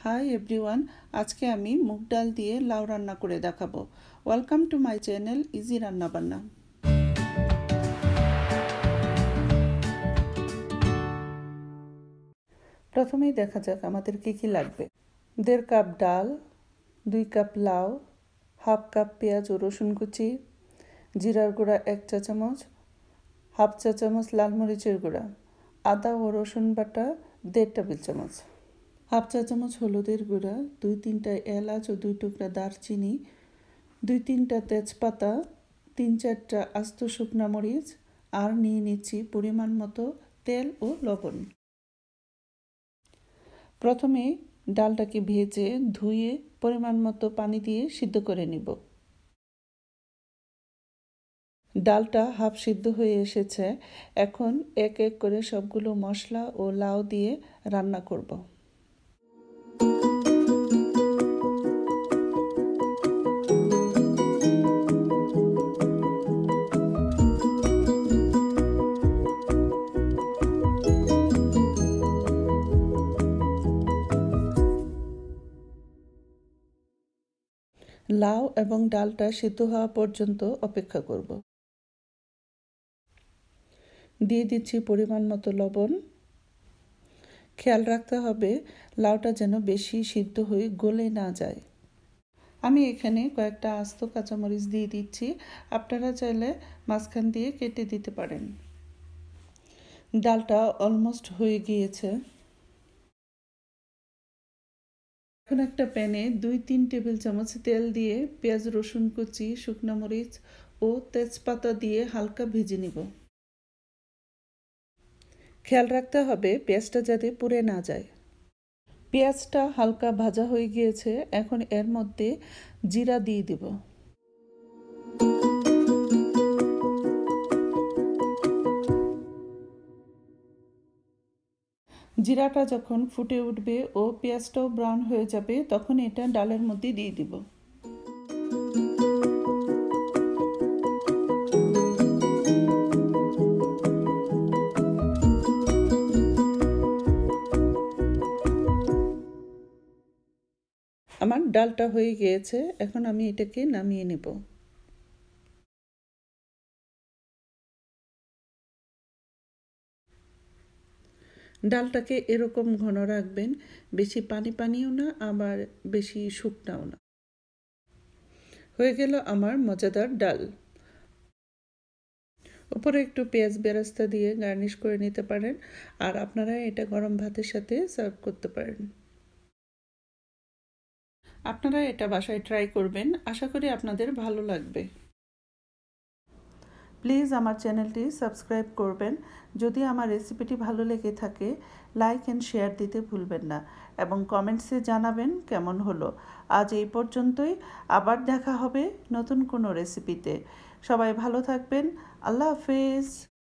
Hi everyone, আজকে আমি মুগ ডাল দিয়ে লাউ রান্না করে দেখাবো। Welcome to my channel easy রান্না বান্না। প্রথমেই দেখা যাক আমাদের কি লাগবে। 1.5 কাপ ডাল, 2 কাপ লাউ, হাফ কাপ পেঁয়াজ ও রসুন কুচি, জিরার গুঁড়া 1 চা চামচ, হাফ চা চামচ লাল মরিচের গুঁড়া, আদা ও রসুন বাটা 1.5 টেবিল চামচ, হাফ চা চামচ হলুদের গুঁড়া, 2-3টা এলাচ ও 2 টুকরা দারচিনি, 2-3টা তেজপাতা, 3-4টা আস্ত শুকনা মরিচ, আর নিয়ে নিচ্ছি পরিমাণ মতো তেল ও লবণ। প্রথমে ডালটাকে ভেজে ধুয়ে পরিমাণ মতো পানি দিয়ে সিদ্ধ করে নিব। ডালটা হাফ সিদ্ধ হয়ে এসেছে, এখন এক এক করে সবগুলো মশলা ও লাউ দিয়ে রান্না করব। লাউ এবং ডালটা সিদ্ধ হওয়া পর্যন্ত অপেক্ষা করব। দিয়ে দিচ্ছি পরিমাণ মতো লবণ। খেয়াল রাখতে হবে লাউটা যেন বেশি সিদ্ধ হয়ে গলে না যায়। আমি এখানে কয়েকটা আস্ত কাঁচামরিচ দিয়ে দিচ্ছি, আপনারা চাইলে মাঝখান দিয়ে কেটে দিতে পারেন। ডালটা অলমোস্ট হয়ে গিয়েছে। এখন একটা প্যানে 2-3 টেবিল চামচ তেল দিয়ে পেঁয়াজ রসুন কুচি, শুকনো মরিচ ও তেজপাতা দিয়ে হালকা ভেজে নিব। খেয়াল রাখতে হবে পেঁয়াজটা যাতে পুড়ে না যায়। পেঁয়াজটা হালকা ভাজা হয়ে গিয়েছে, এখন এর মধ্যে জিরা দিয়ে দিব। জিরাটা যখন ফুটে উঠবে ও পেঁয়াজটাও ব্রাউন হয়ে যাবে, তখন এটা ডালের মধ্যে দিয়ে দিব। আমার ডালটা হয়ে গিয়েছে, এখন আমি এটাকে নামিয়ে নেব। ডালটাকে এরকম ঘন রাখবেন, বেশি পানিও না আবার বেশি শুকনাও না। হয়ে গেল আমার মজাদার ডাল। উপরে একটু পেঁয়াজ বেরেস্তা দিয়ে গার্নিশ করে নিতে পারেন, আর আপনারা এটা গরম ভাতের সাথে সার্ভ করতে পারেন। আপনারা এটা বাসায় ট্রাই করবেন, আশা করি আপনাদের ভালো লাগবে। প্লিজ আমার চ্যানেলটি সাবস্ক্রাইব করবেন। যদি আমার রেসিপিটি ভালো লেগে থাকে, লাইক অ্যান্ড শেয়ার দিতে ভুলবেন না এবং কমেন্টসে জানাবেন কেমন হলো। আজ এই পর্যন্তই, আবার দেখা হবে নতুন কোনো রেসিপিতে। সবাই ভালো থাকবেন। আল্লাহ হাফেজ।